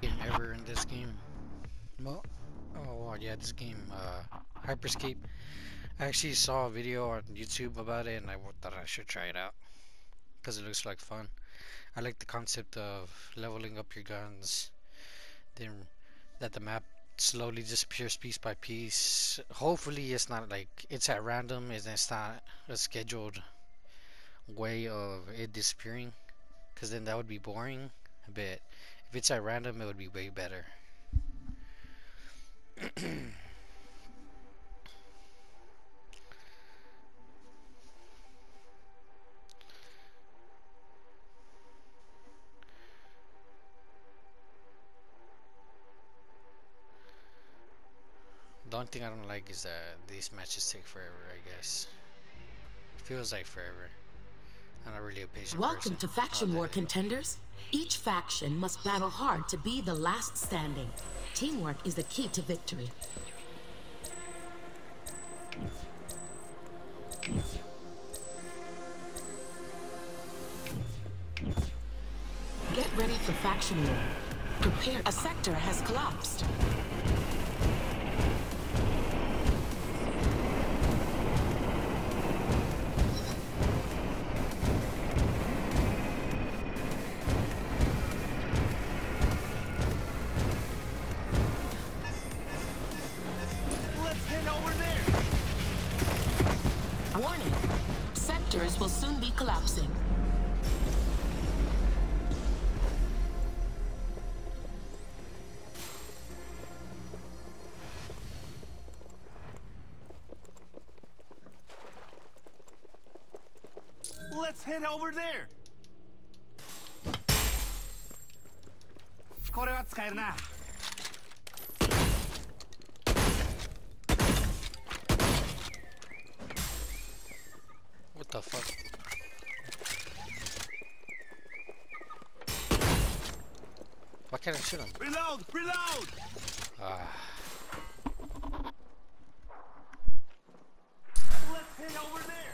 game ever in this game. Well, yeah, this game, Hyperscape. I actually saw a video on YouTube about it, and I thought I should try it out because it looks like fun. I like the concept of leveling up your guns, then that the map slowly disappears piece by piece. Hopefully, it's not like it's at random, and it's not a scheduled way of it disappearing, because then that would be boring. But if it's at random, it would be way better. The only thing I don't like is that these matches take forever, I guess. It feels like forever. I'm not really a patient Welcome person. to Oh, Faction there War they go. contenders. Each faction must battle hard to be the last standing. Teamwork is the key to victory. Get ready for Faction War. Prepare. A sector has collapsed. Let's head over there. Warning. Sectors will soon be collapsing. Let's head over there. これは使えるな。 What the fuck? Why can't I shoot him? Reload! Reload! Ah. Let's head over there.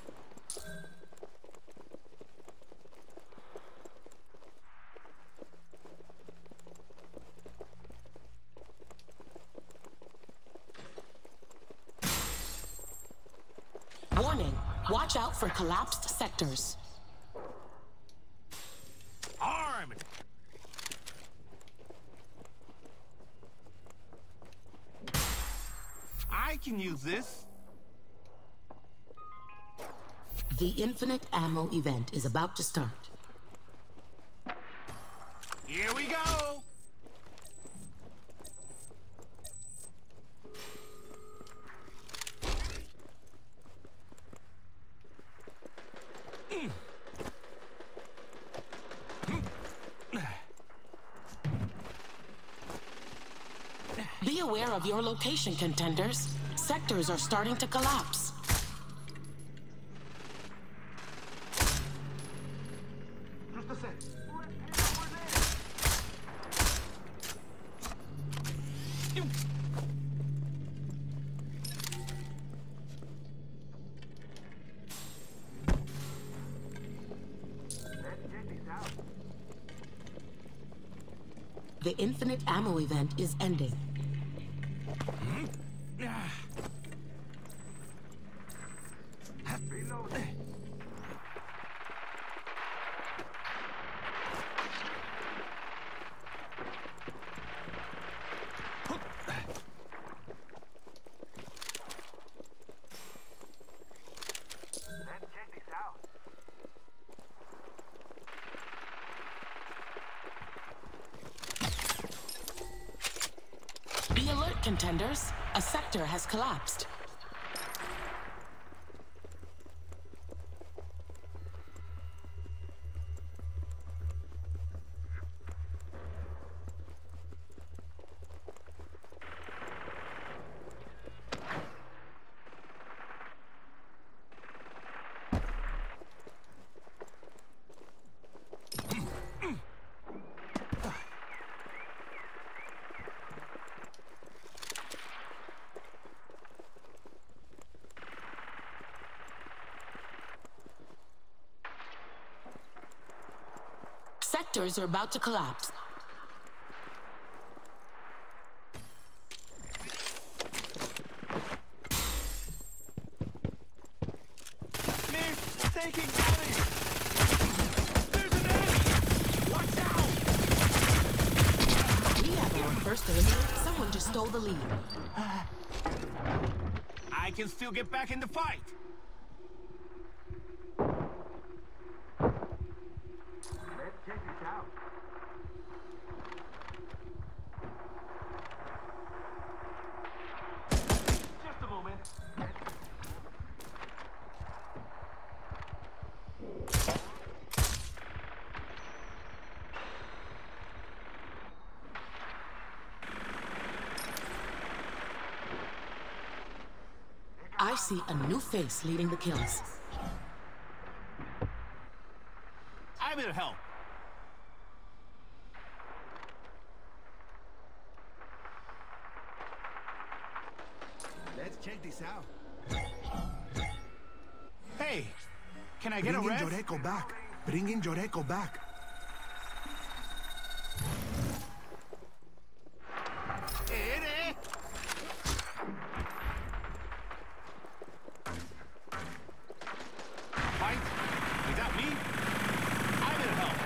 Warning. Watch out for collapsed sectors. Armed! I can use this. The infinite ammo event is about to start. Here we go! Be aware of your location, contenders. Sectors are starting to collapse. Just a sec. Let's head over there. Let's check this out. The infinite ammo event is ending. Reload. Let's check this out. Be alert, contenders. A sector has collapsed. Sectors are about to collapse. eliminated, someone just stole the lead. I can still get back in the fight. Let's check this out. Just a moment. I see a new face leading the kills. I will help. Let's check this out. Hey, can I get a rest? Bring in Yoreko back. Bring in Yoreko back. Fight? Without me? I will help.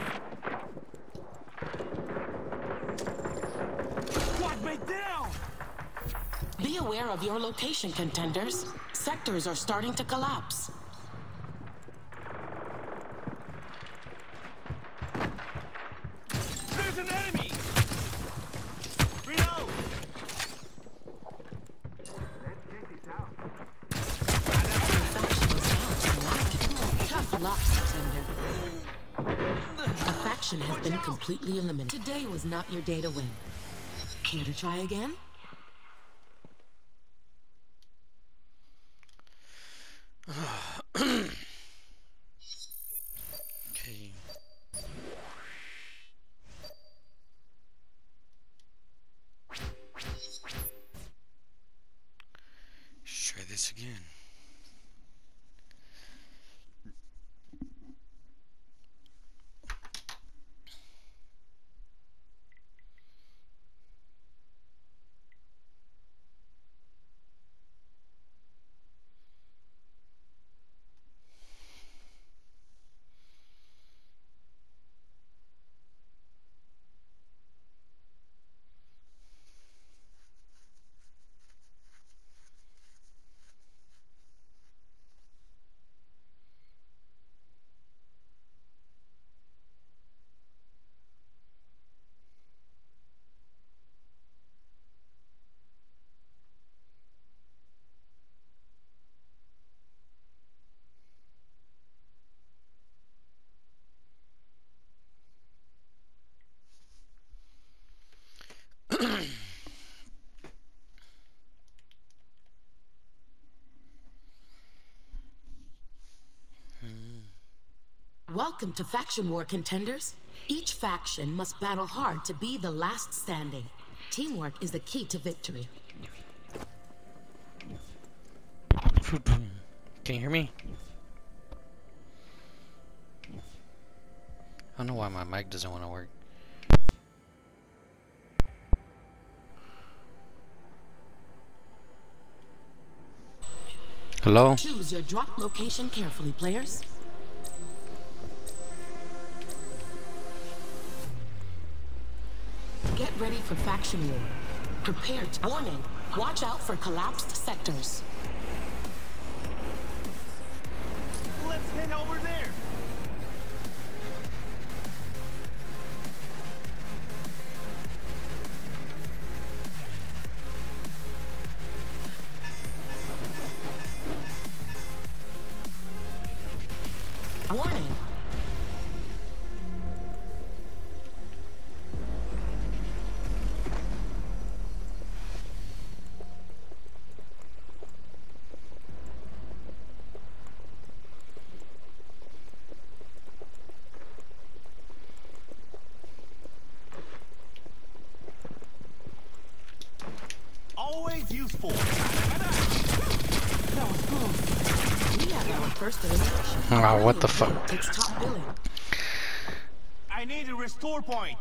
Squad mate down! Be aware of your location, contenders. Sectors are starting to collapse. There's an enemy! Reload! Let's check this out. Tough luck, contender. A faction has been completely eliminated. Today was not your day to win. Care to try again? Okay. Let's try this again. Welcome to Faction War, contenders. Each faction must battle hard to be the last standing. Teamwork is the key to victory. Can you hear me? I don't know why my mic doesn't want to work. Hello? Choose your drop location carefully, players. Get ready for Faction War. Prepare to... Warning! Watch out for collapsed sectors. Let's head over there. Warning! Always useful. That was close. We have our first elimination. Oh, what the fuck? Takes top billing. I need a restore point.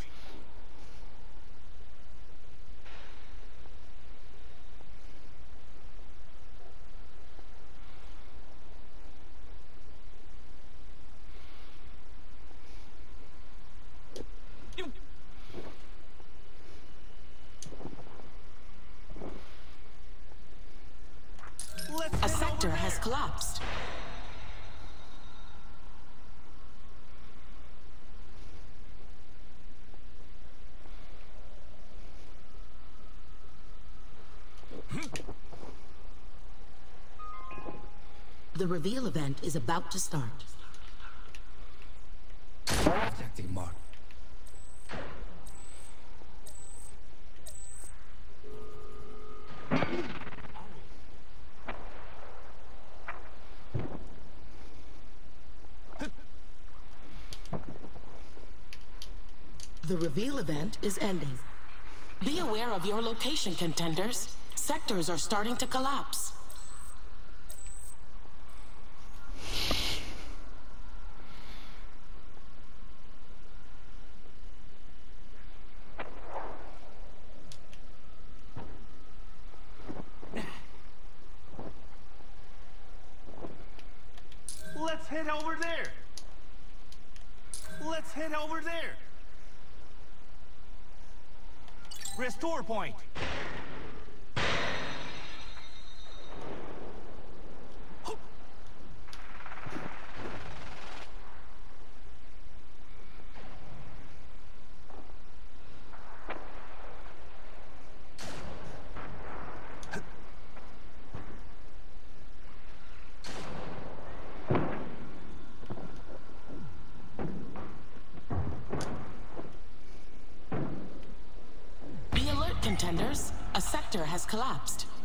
sector has collapsed. The reveal event is about to start. Objective mark. The reveal event is ending. Be aware of your location, contenders. Sectors are starting to collapse. Let's head over there. Let's head over there. Restore point. Be alert, contenders. A sector has collapsed.